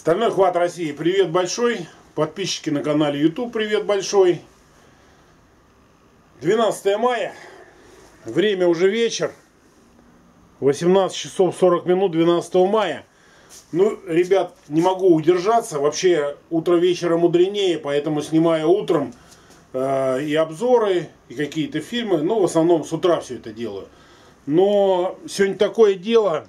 Стальной хват России, привет большой. Подписчики на канале YouTube, привет большой. 12 мая, время уже вечер, 18 часов 40 минут 12 мая. Ну, ребят, не могу удержаться, вообще утро вечера мудренее, поэтому снимаю утром и обзоры, и какие-то фильмы, ну, в основном с утра все это делаю. Но сегодня такое дело.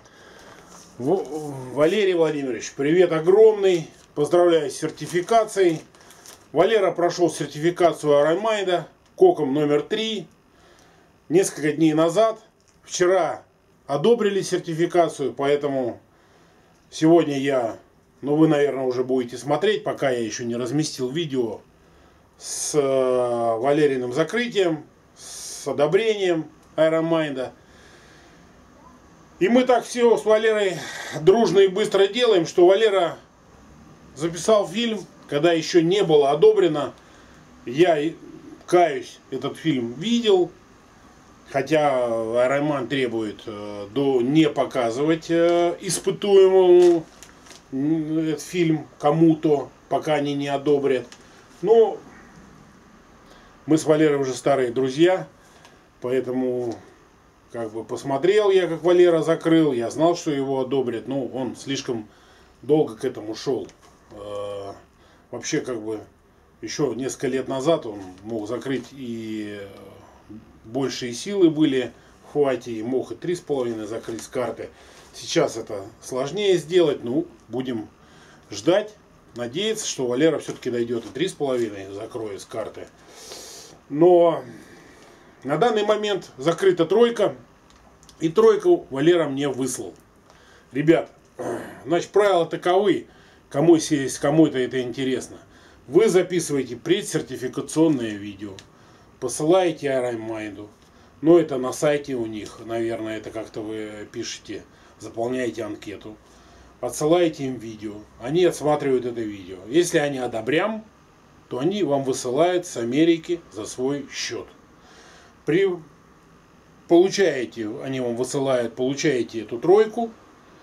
Валерий Владимирович, привет огромный, поздравляю с сертификацией. Валера прошел сертификацию Ironmind, коком номер 3, несколько дней назад. Вчера одобрили сертификацию, поэтому сегодня вы, наверное, уже будете смотреть, пока я еще не разместил видео с Валериным закрытием, с одобрением Ironmind. И мы так все с Валерой дружно и быстро делаем, что Валера записал фильм, когда еще не было одобрено. Я, каюсь, этот фильм видел, хотя Ironman требует не показывать испытуемому этот фильм кому-то, пока они не одобрят. Но мы с Валерой уже старые друзья, поэтому посмотрел я, как Валера закрыл, я знал, что его одобрят, но он слишком долго к этому шел. Вообще, еще несколько лет назад он мог закрыть, и большие силы были в хвате, и мог и 3,5 закрыть с карты. Сейчас это сложнее сделать, будем ждать, надеяться, что Валера все-таки дойдет и 3,5 закроет с карты. Но на данный момент закрыта тройка, и тройку Валера мне выслал. Ребят, значит, правила таковы, кому это интересно. Вы записываете предсертификационное видео, посылаете Ironmind, но это на сайте у них, наверное, это как-то вы пишете, заполняете анкету, отсылаете им видео, они отсматривают это видео. Если они одобрям, то они вам высылают с Америки за свой счет. Они вам высылают, получаете эту тройку.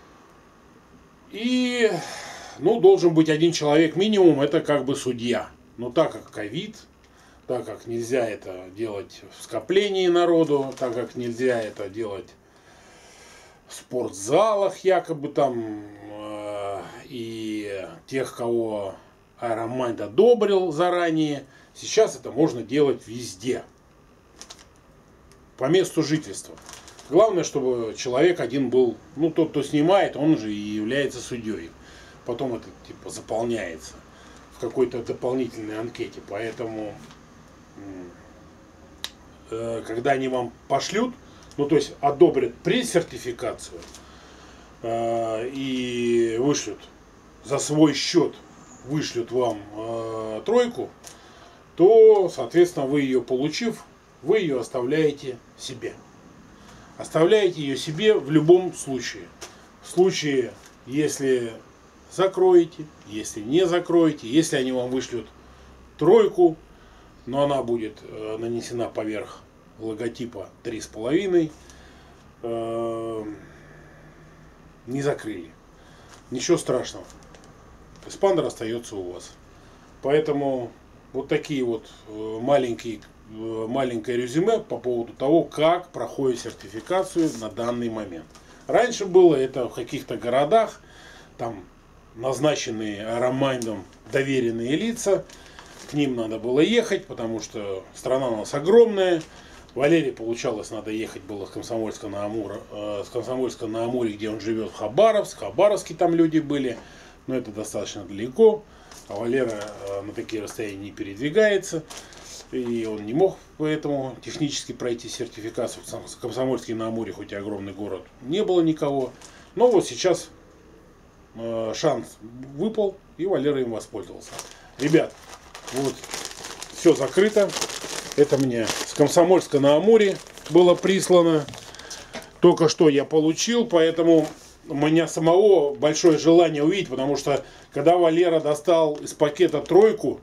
И должен быть один человек минимум, это судья. Но так как ковид, так как нельзя это делать в скоплении народу, так как нельзя это делать в спортзалах якобы там, и тех, кого Ironmind одобрил заранее, сейчас это можно делать везде. По месту жительства. Главное, чтобы человек один был, тот, кто снимает, он же и является судьей. Потом это заполняется в какой-то дополнительной анкете. Поэтому, когда они вам пошлют, то есть одобрят предсертификацию и вышлют за свой счет, вышлют вам тройку, то, соответственно, вы ее получив, вы ее оставляете себе. Оставляете ее себе в любом случае. В случае, если закроете, если не закроете, если они вам вышлют тройку, но она будет нанесена поверх логотипа 3,5, не закрыли. Ничего страшного. Эспандер остается у вас. Поэтому вот такие маленькое резюме по поводу того, как проходит сертификацию на данный момент. Раньше было это в каких-то городах, там назначенные Ironmind доверенные лица, к ним надо было ехать, потому что страна у нас огромная. Валерии получалось, надо ехать было с Комсомольска на Амуре, где он живет, в Хабаровск. В Хабаровске там люди были, но это достаточно далеко, а Валера на такие расстояния не передвигается. И он не мог поэтому технически пройти сертификацию. В Комсомольске на Амуре, хоть и огромный город, не было никого. Но вот сейчас шанс выпал, и Валера им воспользовался. Ребят, вот все закрыто. Это мне с Комсомольска на Амуре было прислано. Только что я получил, поэтому у меня самого большое желание увидеть, потому что когда Валера достал из пакета тройку,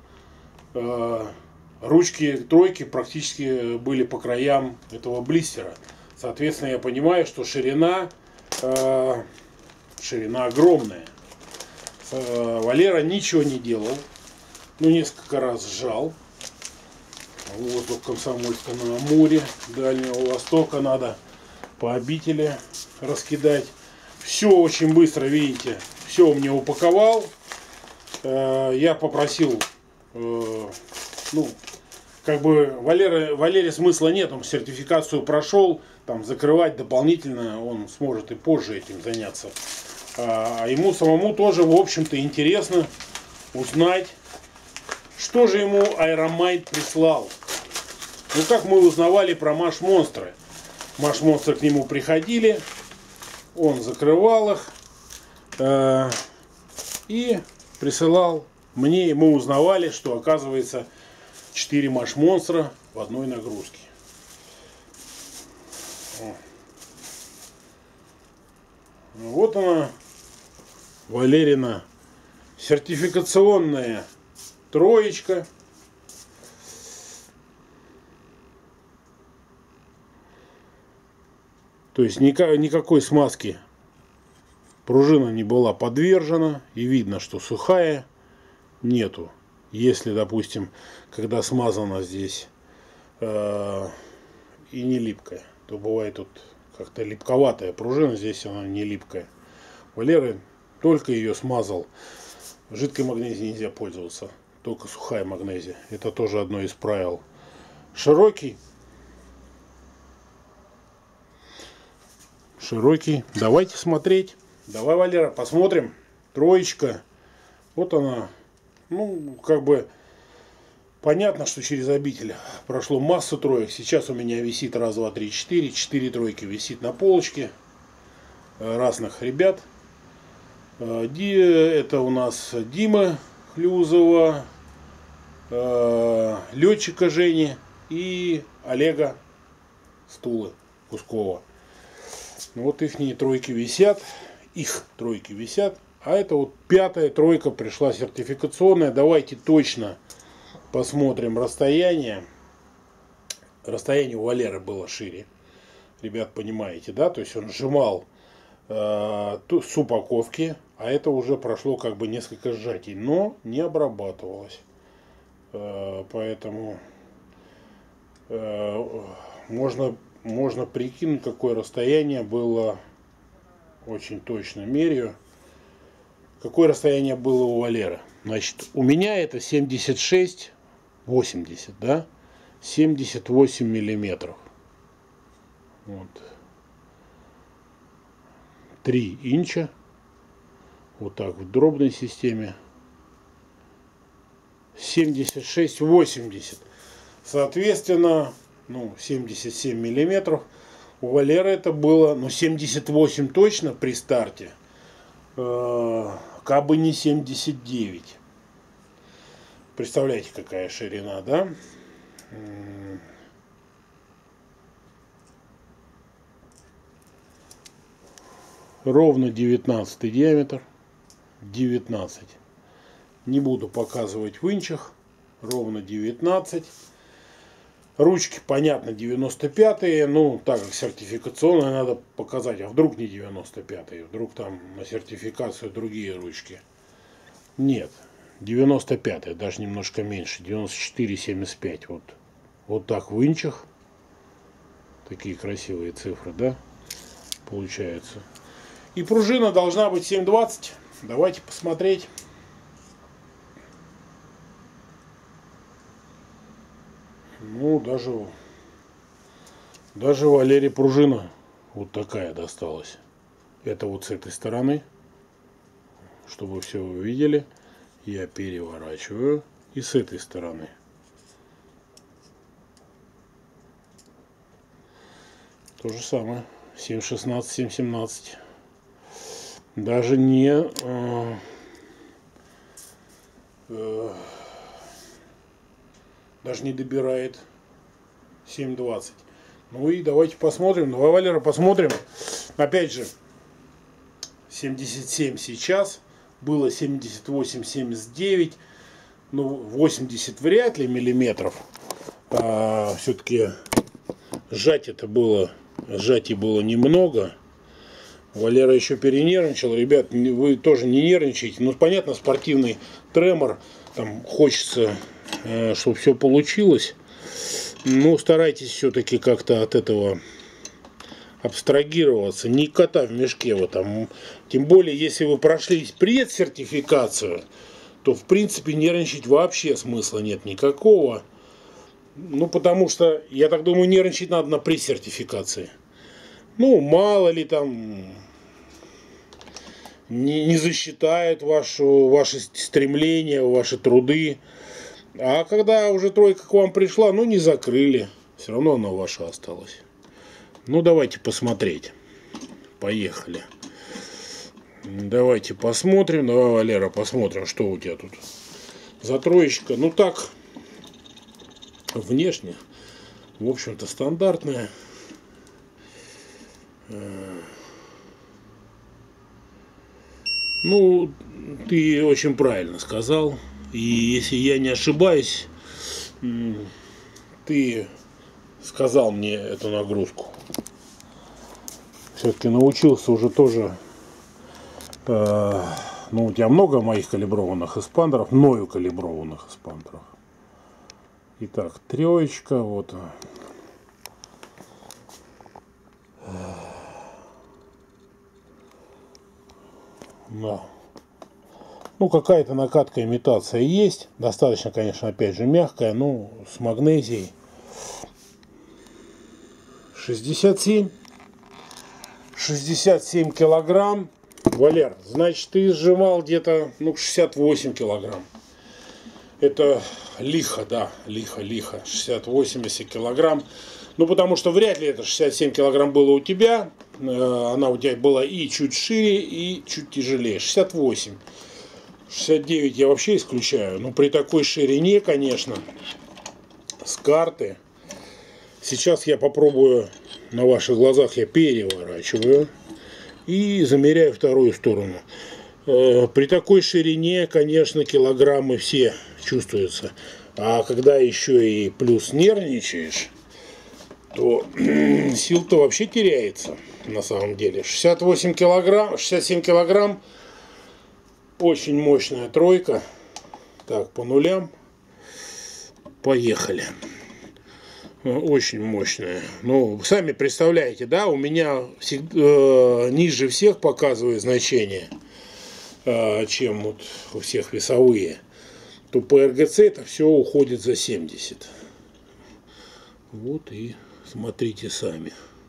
ручки тройки практически были по краям этого блистера. Соответственно, я понимаю, что ширина огромная. Валера ничего не делал. Ну, несколько раз сжал. Воздух Комсомольска на Амуре, Дальнего Востока надо по обители раскидать. Все очень быстро, видите, все мне упаковал. Я попросил, ну, как бы Валере смысла нет, он сертификацию прошел, там закрывать дополнительно он сможет и позже этим заняться. А ему самому тоже, в общем-то, интересно узнать, что же ему Aeromind прислал. Ну, как мы узнавали про Маш-монстры. Маш-монстры к нему приходили, он закрывал их и присылал мне, и мы узнавали, что оказывается 4 Маш-монстра в одной нагрузке. Вот она, Валерина сертификационная троечка. То есть никакой смазки пружина не была подвержена. И видно, что сухая нету. Если, допустим, когда смазана здесь и не липкая, то бывает тут как-то липковатая пружина. Здесь она не липкая. Валера только ее смазал. Жидкой магнезией нельзя пользоваться. Только сухая магнезия. Это тоже одно из правил. Широкий. Давайте смотреть. Давай, Валера, посмотрим. Троечка. Вот она. Ну, как бы понятно, что через обитель прошло массу троек. Сейчас у меня висит раз, два, три, четыре. 4 тройки висит на полочке. Разных ребят. Это у нас Дима Хлюзова, летчика Жени и Олега Стулы Кускова. Вот их тройки висят. А это вот 5-я тройка пришла сертификационная. Давайте точно посмотрим расстояние. Расстояние у Валеры было шире. Ребят, понимаете, да? То есть он сжимал с упаковки. А это уже прошло как бы несколько сжатий. Но не обрабатывалось. Поэтому можно прикинуть, какое расстояние было. Очень точно меряю. Какое расстояние было у Валеры? Значит, у меня это 76-80, да? 78 миллиметров. Вот. 3 инча. Вот так в дробной системе. 76-80. Соответственно, 77 миллиметров. У Валеры это было, 78 точно при старте. Кабы не 79. Представляете, какая ширина, да? Ровно 19 диаметр. 19. Не буду показывать в инчах. Ровно 19. Ручки, понятно, 95-е. Ну, так как сертификационные, надо показать. А вдруг не 95-е? Вдруг там на сертификацию другие ручки? Нет. 95-е, даже немножко меньше. 94-75. Вот так в инчах. Такие красивые цифры, да? Получается. И пружина должна быть 720. Давайте посмотреть. Ну, даже Валере пружина вот такая досталась. Это вот с этой стороны. Чтобы все вы видели, я переворачиваю. И с этой стороны. То же самое. 7,16, 7,17. Даже не... даже не добирает 7,20. Ну и давайте посмотрим. Давай, Валера, посмотрим. Опять же, 77 сейчас. Было 78, 79. Ну, 80 вряд ли миллиметров. Все-таки сжатий было немного. Валера еще перенервничал. Ребят, вы тоже не нервничайте. Ну, понятно, спортивный тремор. Там хочется, чтобы все получилось. Но старайтесь все-таки как-то от этого абстрагироваться. Не кота в мешке. Вот там. Тем более, если вы прошли предсертификацию, то, в принципе, нервничать вообще смысла нет никакого. Ну, потому что, я так думаю, нервничать надо на пресертификации. Ну, мало ли там не засчитают ваши стремления, ваши труды. А когда уже тройка к вам пришла, ну, не закрыли. Все равно она ваша осталась. Ну, давайте посмотреть. Поехали. Давайте посмотрим. Давай, Валера, посмотрим, что у тебя тут за троечка. Ну, так, внешне, в общем-то, стандартная. Ну, ты очень правильно сказал. И если я не ошибаюсь, ты сказал мне эту нагрузку. Все-таки научился уже тоже. Ну, у тебя много моих калиброванных эспандеров, мною калиброванных эспандеров. Итак, троечка, вот. Да. Ну, какая-то накатка, имитация есть. Достаточно, конечно, опять же, мягкая, но с магнезией. 67 килограмм. Валер, значит, ты сжимал где-то, ну, 68 килограмм. Это лихо, да, лихо. 60-80 килограмм. Ну, потому что вряд ли это 67 килограмм было у тебя. Она у тебя была и чуть шире, и чуть тяжелее. 68. 69 я вообще исключаю. Но при такой ширине, конечно, с карты. Сейчас я попробую, на ваших глазах я переворачиваю и замеряю вторую сторону. При такой ширине, конечно, килограммы все чувствуются. А когда еще и плюс нервничаешь, то сил-то вообще теряется на самом деле. 68 килограмм, 67 килограмм. Очень мощная тройка. Так, по нулям. Поехали. Очень мощная. Ну, сами представляете, да, у меня ниже всех показывает значение, чем вот у всех весовые. То по РГЦ это все уходит за 70. Вот и смотрите сами.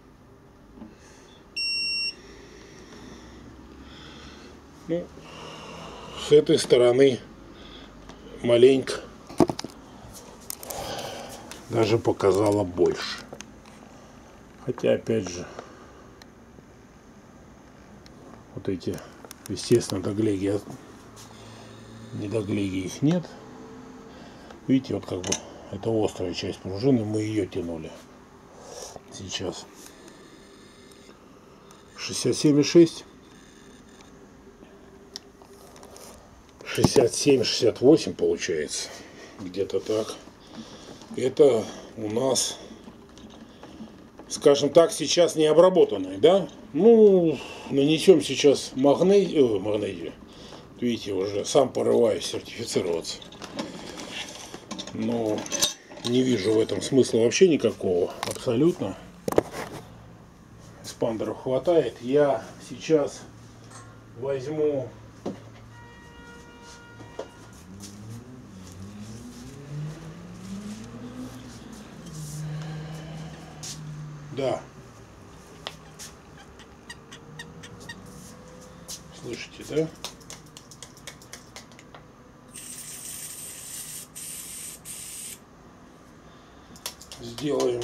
Ну, с этой стороны маленько даже показала больше. Хотя, опять же, вот эти, естественно, доглеги, недоглеги их нет. Видите, вот как бы это острая часть пружины, мы ее тянули. Сейчас 67,6. 67-68 получается. Где-то так. Это у нас, скажем так, сейчас не обработанный, да? Ну, нанесем сейчас магнезию. Видите, уже сам порываюсь сертифицироваться. Но не вижу в этом смысла вообще никакого. Абсолютно. Эспандеров хватает. Я сейчас возьму... Да. Слышите, да? Сделаем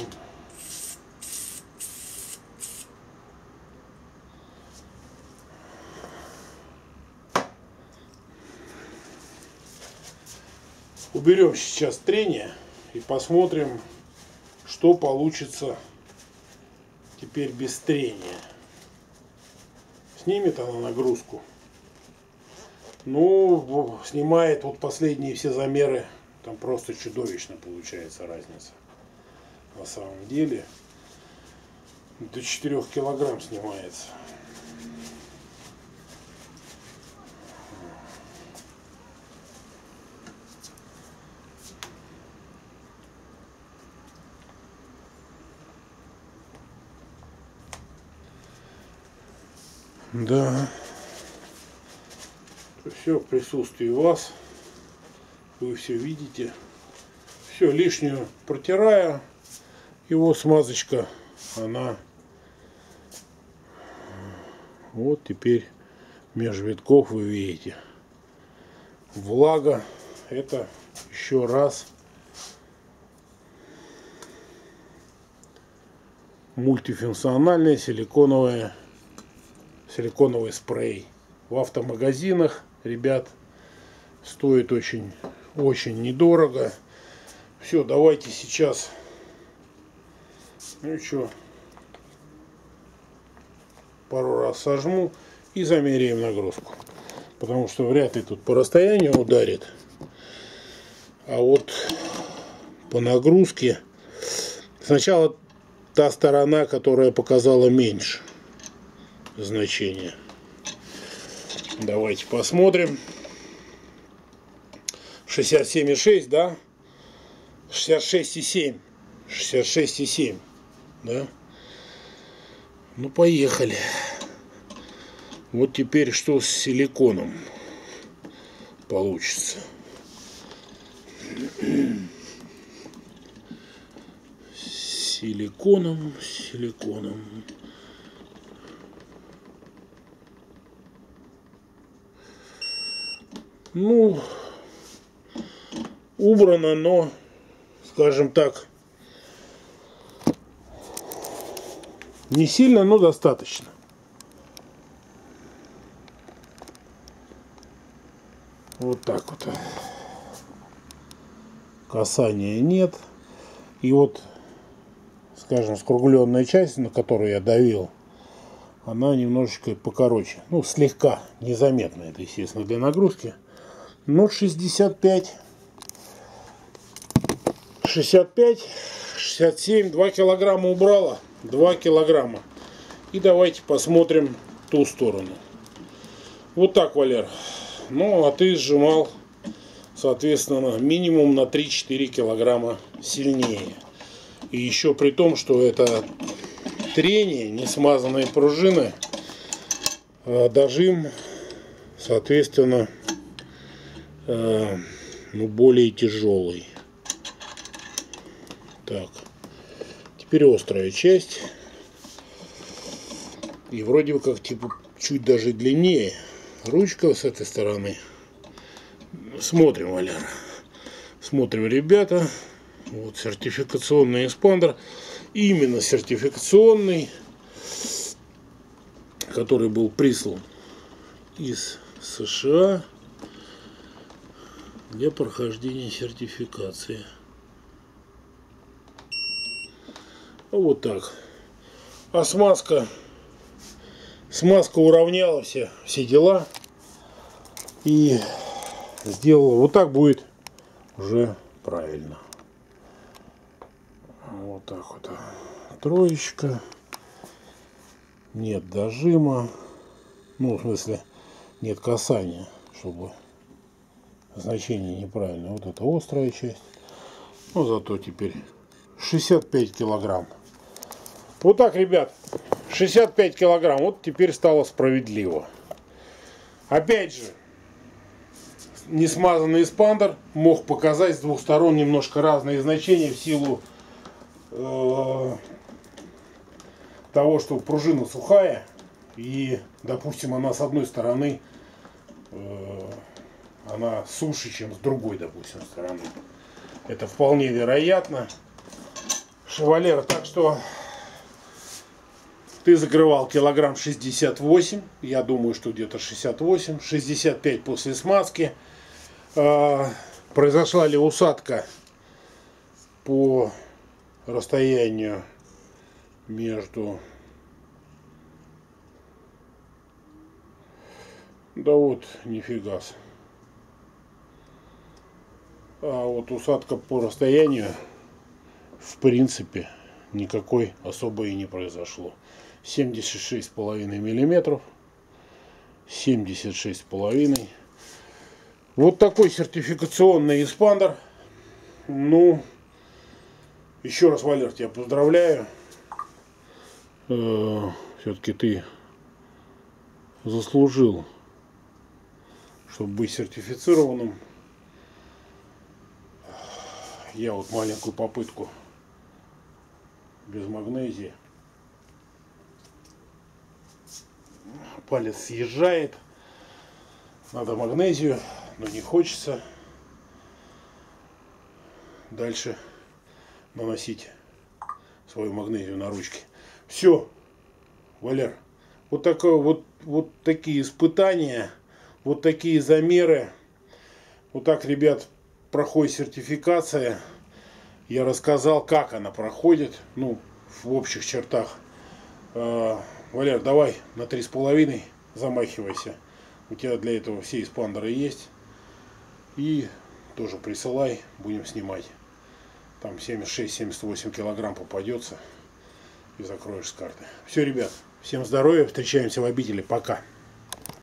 уберем сейчас трение и посмотрим, что получится теперь без трения. Снимет она нагрузку. Ну, снимает вот последние все замеры. Там просто чудовищно получается разница. На самом деле. До 4 килограмм снимается. Да. Все в присутствии вас. Вы все видите. Все лишнюю протираю. Его смазочка, она вот теперь меж витков вы видите. Влага. Это еще раз мультифункциональный силиконовый спрей. В автомагазинах, ребят, стоит очень недорого. Все, давайте сейчас, ну что, пару раз сожму и замеряем нагрузку, потому что вряд ли тут по расстоянию ударит, а вот по нагрузке сначала та сторона, которая показала меньше значения. Давайте посмотрим. 67,6, да? 66,7. 66,7, да? Ну, поехали. Вот теперь что с силиконом получится. Силиконом. Ну, убрано, но, скажем так, не сильно, но достаточно. Вот так вот. Касания нет. И вот, скажем, скругленная часть, на которую я давил, она немножечко покороче. Ну, слегка, незаметно. Это, естественно, для нагрузки. Но 65, 67, 2 килограмма убрала. 2 килограмма. И давайте посмотрим ту сторону. Вот так, Валер. Ну, а ты сжимал, соответственно, минимум на 3-4 килограмма сильнее. И еще при том, что это трение, не смазанные пружины, дожим, соответственно, ну, более тяжелый. Так, теперь острая часть. И вроде как типа чуть даже длиннее. Ручка с этой стороны. Смотрим, Валера. Смотрим, ребята. Вот сертификационный экспандер. Именно сертификационный, который был прислан из США для прохождения сертификации. Вот так. А смазка уравняла все дела. И сделала. Вот так будет уже правильно. Вот так вот. Троечка. Нет дожима. Ну, в смысле, нет касания, чтобы значение неправильное. Вот это острая часть. Но зато теперь 65 килограмм. Вот так, ребят. 65 килограмм. Вот теперь стало справедливо. Опять же, несмазанный эспандер мог показать с двух сторон немножко разные значения в силу того, что пружина сухая. И, допустим, она с одной стороны она суше, чем с другой, допустим, стороны. Это вполне вероятно. Валера, так что ты закрывал килограмм 68. Я думаю, что где-то 68. 65 после смазки. Произошла ли усадка по расстоянию между... Да вот, нифига. А вот усадка по расстоянию, в принципе, никакой особой и не произошло. 76,5 миллиметров. 76,5. Вот такой сертификационный экспандер. Ну, еще раз, Валер, тебя поздравляю. Все-таки ты заслужил, чтобы быть сертифицированным. Я вот маленькую попытку без магнезии. Палец съезжает. Надо магнезию, но не хочется дальше наносить свою магнезию на ручки. Все, Валер, вот такие испытания, вот такие замеры. Вот так, ребят, проходит сертификация. Я рассказал, как она проходит, ну, в общих чертах. Валер, давай на 3,5 замахивайся. У тебя для этого все эспандеры есть. И тоже присылай, будем снимать. Там 76-78 килограмм попадется. И закроешь с карты. Все, ребят, всем здоровья, встречаемся в обители. Пока.